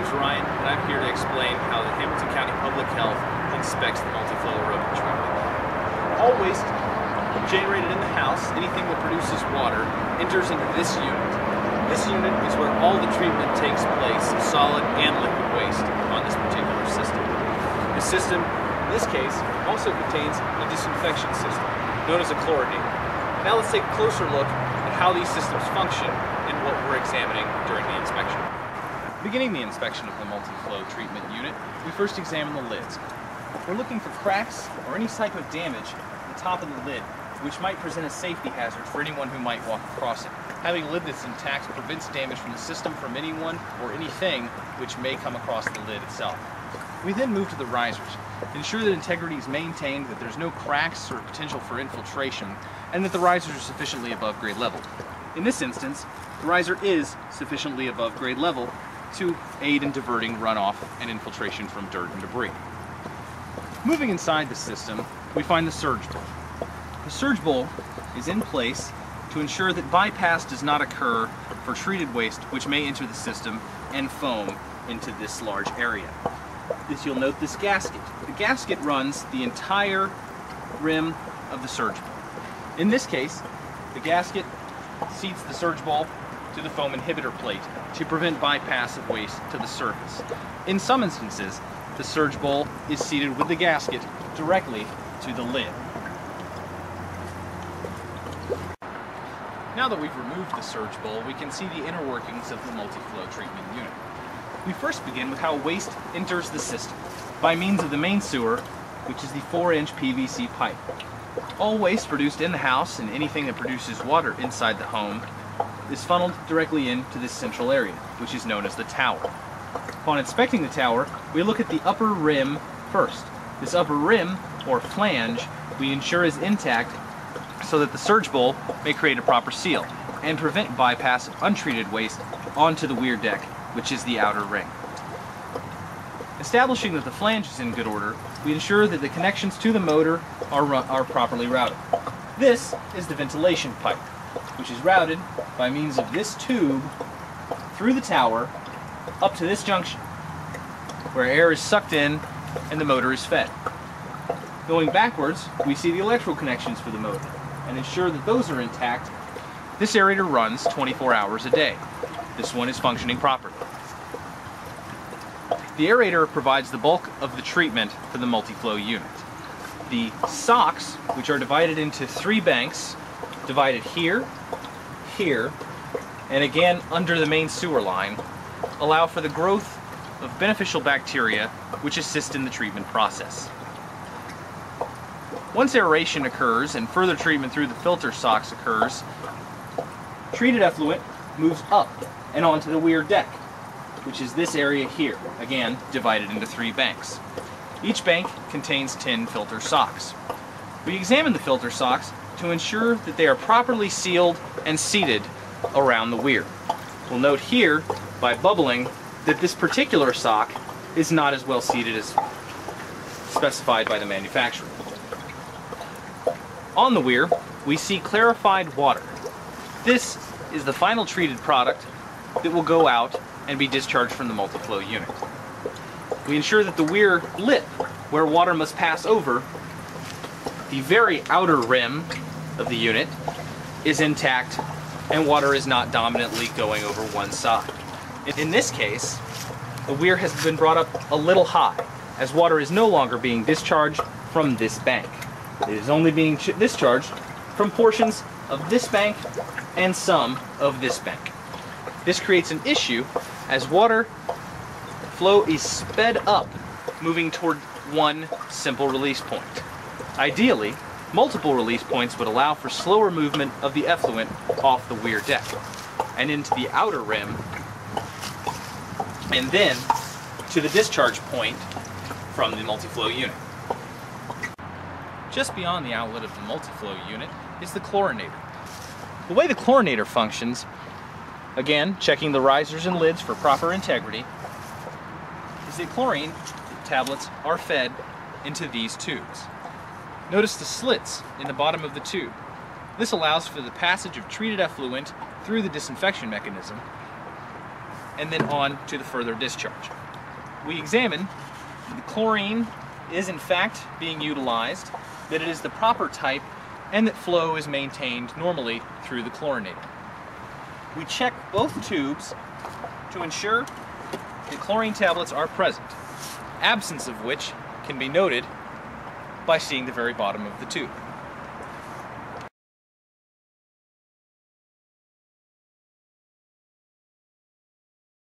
name's Ryan, and I'm here to explain how the Hamilton County Public Health inspects the multi-flow rodent treatment. All waste generated in the house, anything that produces water, enters into this unit. This unit is where all the treatment takes place, solid and liquid waste, on this particular system. The system, in this case, also contains a disinfection system, known as a chlorinator. Now let's take a closer look at how these systems function and what we're examining during the inspection. Beginning the inspection of the multi-flow treatment unit, we first examine the lids. We're looking for cracks or any type of damage at the top of the lid, which might present a safety hazard for anyone who might walk across it. Having a lid that's intact prevents damage from the system from anyone or anything which may come across the lid itself. We then move to the risers. Ensure that integrity is maintained, that there's no cracks or potential for infiltration, and that the risers are sufficiently above grade level. In this instance, the riser is sufficiently above grade level to aid in diverting runoff and infiltration from dirt and debris. Moving inside the system, we find the surge bowl. The surge bowl is in place to ensure that bypass does not occur for treated waste which may enter the system and foam into this large area. You'll note this gasket. The gasket runs the entire rim of the surge bowl. In this case, the gasket seats the surge bowl to the foam inhibitor plate to prevent bypass of waste to the surface. In some instances, the surge bowl is seated with the gasket directly to the lid. Now that we've removed the surge bowl, we can see the inner workings of the multi-flow treatment unit. We first begin with how waste enters the system by means of the main sewer, which is the 4-inch PVC pipe. All waste produced in the house and anything that produces water inside the home is funneled directly into this central area, which is known as the tower. Upon inspecting the tower, we look at the upper rim first. This upper rim, or flange, we ensure is intact so that the surge bowl may create a proper seal and prevent bypass of untreated waste onto the weir deck, which is the outer ring. Establishing that the flange is in good order, we ensure that the connections to the motor are properly routed. This is the ventilation pipe, which is routed by means of this tube through the tower up to this junction, where air is sucked in and the motor is fed. Going backwards, we see the electrical connections for the motor, and ensure that those are intact. This aerator runs 24 hours a day. This one is functioning properly. The aerator provides the bulk of the treatment for the multi-flow unit. The socks, which are divided into 3 banks, divided here, here, and again under the main sewer line, allow for the growth of beneficial bacteria which assist in the treatment process. Once aeration occurs and further treatment through the filter socks occurs, treated effluent moves up and onto the weir deck, which is this area here, again divided into 3 banks. Each bank contains 10 filter socks. We examine the filter socks to ensure that they are properly sealed and seated around the weir. We'll note here, by bubbling, that this particular sock is not as well seated as specified by the manufacturer. On the weir, we see clarified water. This is the final treated product that will go out and be discharged from the multi-flow unit. We ensure that the weir lip, where water must pass over, the very outer rim of the unit, is intact and water is not dominantly going over one side. In this case, the weir has been brought up a little high, as water is no longer being discharged from this bank. It is only being discharged from portions of this bank and some of this bank. This creates an issue as water flow is sped up, moving toward one simple release point. Ideally, multiple release points would allow for slower movement of the effluent off the weir deck and into the outer rim, and then to the discharge point from the multi-flow unit. Just beyond the outlet of the multi-flow unit is the chlorinator. The way the chlorinator functions, again checking the risers and lids for proper integrity, is that chlorine tablets are fed into these tubes. Notice the slits in the bottom of the tube. This allows for the passage of treated effluent through the disinfection mechanism and then on to the further discharge. We examine the chlorine is in fact being utilized, that it is the proper type, and that flow is maintained normally through the chlorinator. We check both tubes to ensure that chlorine tablets are present, absence of which can be noted by seeing the very bottom of the tube.